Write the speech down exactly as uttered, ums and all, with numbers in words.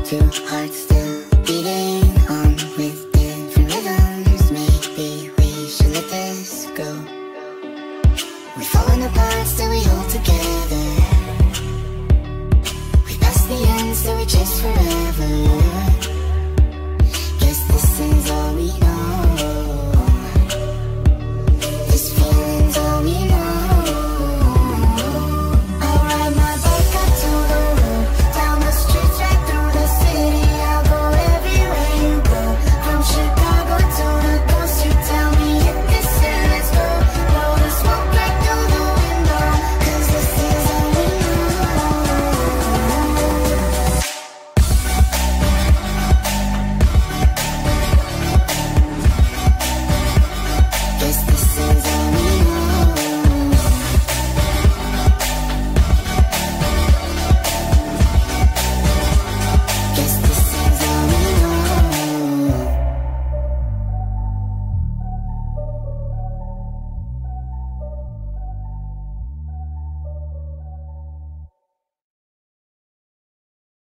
Two hearts still beating on with different rhythms. Maybe we should let this go. We've fallen apart, still we hold together. We passed the end, still we chase forever.